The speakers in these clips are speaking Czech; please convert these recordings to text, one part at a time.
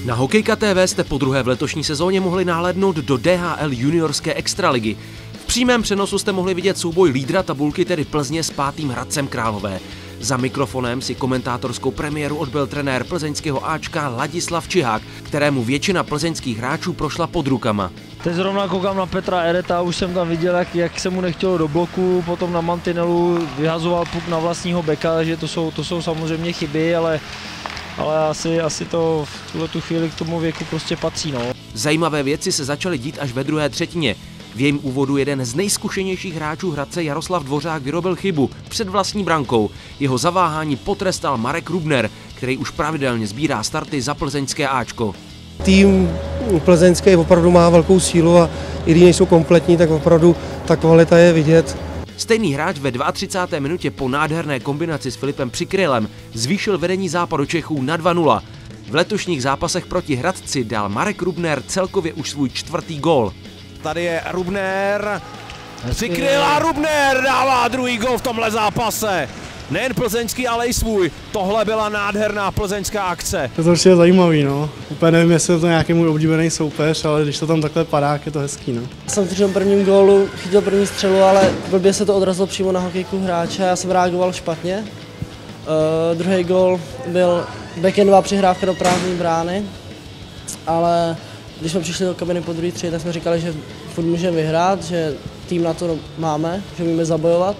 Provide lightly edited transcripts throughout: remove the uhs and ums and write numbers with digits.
Na Hokejka TV jste podruhé v letošní sezóně mohli nahlédnout do DHL juniorské extraligy. V přímém přenosu jste mohli vidět souboj lídra tabulky, tedy Plzně s 5. Hradcem Králové. Za mikrofonem si komentátorskou premiéru odbyl trenér plzeňského Ačka Ladislav Čihák, kterému většina plzeňských hráčů prošla pod rukama. Teď zrovna koukám na Petra Ereta, už jsem tam viděl, jak se mu nechtělo do bloku, potom na mantinelu vyhazoval puk na vlastního beka, že to jsou samozřejmě chyby, ale asi to v tuhletu chvíli k tomu věku prostě patří. No. Zajímavé věci se začaly dít až ve druhé třetině. V jejím úvodu jeden z nejzkušenějších hráčů Hradce Jaroslav Dvořák vyrobil chybu před vlastní brankou. Jeho zaváhání potrestal Marek Rubner, který už pravidelně sbírá starty za plzeňské Ačko. Tým plzeňský opravdu má velkou sílu a i když nejsou kompletní, tak opravdu ta kvalita je vidět. Stejný hráč ve 32. minutě po nádherné kombinaci s Filipem Přikrylem zvýšil vedení Západočechů na 2-0. V letošních zápasech proti Hradci dal Marek Rubner celkově už svůj 4. gól. Tady je Rubner, Přikryl a Rubner dává druhý gól v tomhle zápase. Nejen plzeňský, ale i svůj. Tohle byla nádherná plzeňská akce. Je to určitě zajímavý, no. Úplně nevím, jestli je to nějaký můj oblíbený soupeř, ale když to tam takhle padá, je to hezký, no. Jsem v prvním gólu chytil první střelu, ale blbě se to odrazilo přímo na hokejku hráče, já jsem reagoval špatně. Druhý gól byl backendová přihrávka do prázdné brány, ale když jsme přišli do kabiny po druhé třetí, tak jsme říkali, že furt můžeme vyhrát, že tým na to máme, že umíme zabojovat.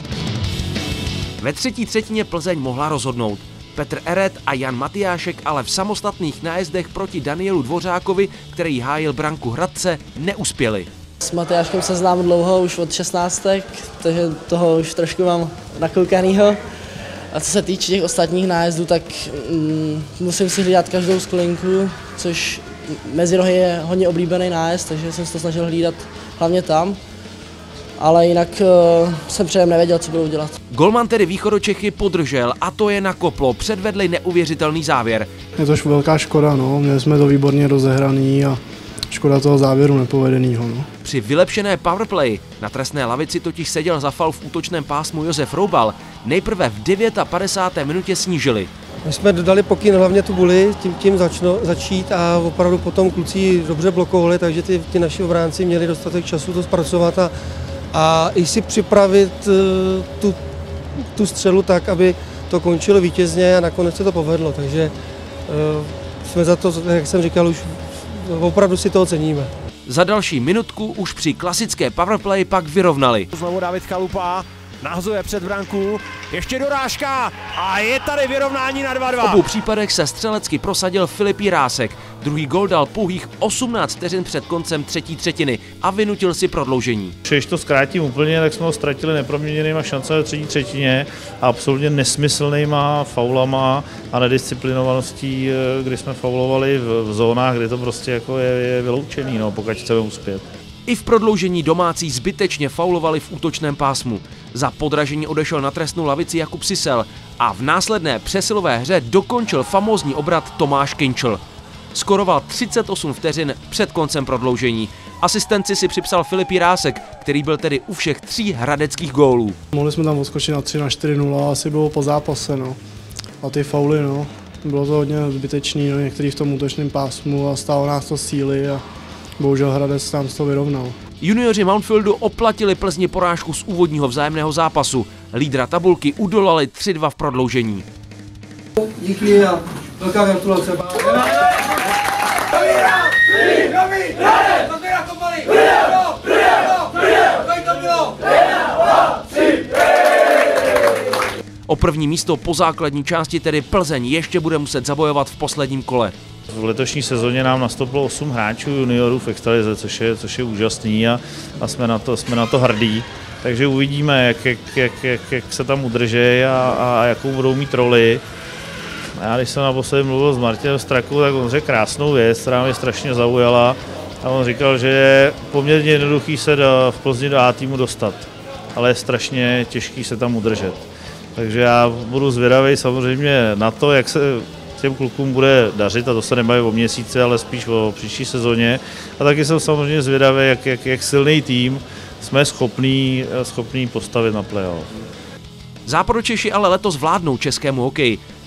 Ve třetí třetině Plzeň mohla rozhodnout. Petr Eret a Jan Matyášek ale v samostatných nájezdech proti Danielu Dvořákovi, který hájil branku Hradce, neuspěli. S Matyáškem se znám dlouho, už od 16, takže toho už trošku mám nakoukanýho. A co se týče těch ostatních nájezdů, tak musím si hlídat každou sklinku, což mezi rohy je hodně oblíbený nájezd, takže jsem se to snažil hlídat hlavně tam. Ale jinak jsem předem nevěděl, co budou dělat. Golman tedy Východočechy podržel a to je nakoplo, předvedli neuvěřitelný závěr. Je to velká škoda, no. Měli jsme to výborně rozehraný a škoda toho závěru nepovedenýho. No. Při vylepšené powerplay na trestné lavici totiž seděl za faul v útočném pásmu Josef Roubal. Nejprve v 59. minutě snížili. My jsme dodali pokyn hlavně tu buli, tím začít a opravdu potom kluci dobře blokovali, takže ty naši obránci měli dostatek času to zpracovat a i si připravit tu střelu tak, aby to končilo vítězně a nakonec se to povedlo, takže jsme za to, jak jsem říkal, už opravdu si to ceníme. Za další minutku už při klasické powerplay pak vyrovnali. Znovu David Chalupa nahazuje před branku, ještě dorážka a je tady vyrovnání na 2-2. V obou případech se střelecky prosadil Filip Jirásek. Druhý gól dal pouhých 18 vteřin před koncem třetí třetiny a vynutil si prodloužení. Když to zkrátím úplně, tak jsme ho ztratili neproměněnýma šancemi v třetí třetině a absolutně nesmyslnýma faulama a nedisciplinovaností, kdy jsme faulovali v zónách, kde to prostě jako je vyloučený, no, pokud chceme uspět. I v prodloužení domácí zbytečně faulovali v útočném pásmu. Za podražení odešel na trestnou lavici Jakub Sisel a v následné přesilové hře dokončil famózní obrat Tomáš Kinčl. Skoroval 38 vteřin před koncem prodloužení. Asistenci si připsal Filip Jirásek, který byl tedy u všech 3 hradeckých gólů. Mohli jsme tam odskočit na 3-4-0, asi bylo po zápase, no. A ty fauly, no. Bylo to hodně zbytečný, no, některý v tom útočném pásmu a stálo nás to síly a bohužel Hradec nám to vyrovnal. Junioři Mountfieldu oplatili Plzni porážku z úvodního vzájemného zápasu. Lídra tabulky udolali 3-2 v prodloužení. Díky a velká gratulace. O první místo po základní části tedy Plzeň ještě bude muset zabojovat v posledním kole. V letošní sezóně nám nastoupilo 8 hráčů juniorů v extralize, což je úžasný a jsme na to hrdí. Takže uvidíme, jak se tam udrží a jakou budou mít roli. Já když jsem naposledy mluvil s Martinem Strakou, tak on řekl krásnou věc, která mě strašně zaujala. A on říkal, že je poměrně jednoduchý se v Plzni do A týmu dostat, ale je strašně těžký se tam udržet. Takže já budu zvědavý samozřejmě na to, jak se těm klukům bude dařit, a to se nebaví o měsíci, ale spíš o příští sezóně. A taky jsem samozřejmě zvědavý, jak silný tým jsme schopní postavit na playoff. Západočeši ale letos vládnou českému hokeji.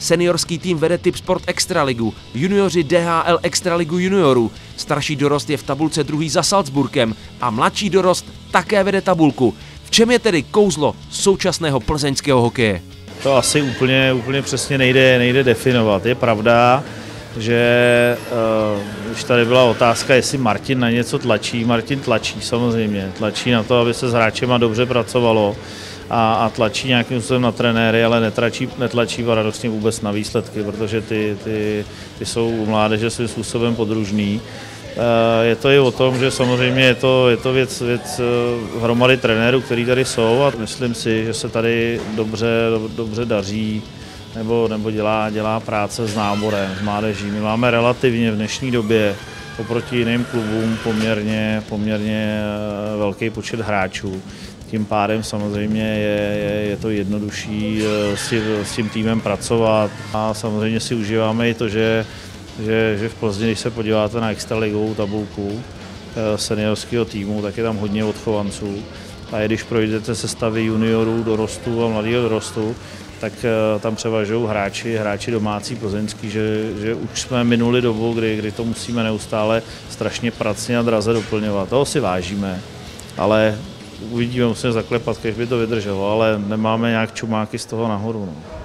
Seniorský tým vede Tipsport Extraligu, junioři DHL Extraligu juniorů, starší dorost je v tabulce druhý za Salzburgem a mladší dorost také vede tabulku. V čem je tedy kouzlo současného plzeňského hokeje? To asi úplně přesně nejde definovat. Je pravda, že když tady byla otázka, jestli Martin na něco tlačí, Martin tlačí samozřejmě, tlačí na to, aby se s hráčema dobře pracovalo a tlačí nějakým způsobem na trenéry, ale netlačí paradoxně vůbec na výsledky, protože ty jsou u mládeže svým způsobem podružný. Je to i o tom, že samozřejmě je to věc hromady trenérů, který tady jsou a myslím si, že se tady dobře daří nebo dělá práce s náborem, s mládeží. My máme relativně v dnešní době oproti jiným klubům poměrně velký počet hráčů. Tím pádem samozřejmě je to jednodušší s tím týmem pracovat a samozřejmě si užíváme i to, že v Plzni, když se podíváte na extraligovou tabulku seniorského týmu, tak je tam hodně odchovanců. A když projdete sestavy juniorů, dorostu a mladého dorostu, tak tam převažují hráči domácí plzeňský, že už jsme minuli dobu, kdy to musíme neustále strašně pracně a draze doplňovat. Toho si vážíme, ale uvidíme, musíme zaklepat, když by to vydrželo, ale nemáme nějak čumáky z toho nahoru. No.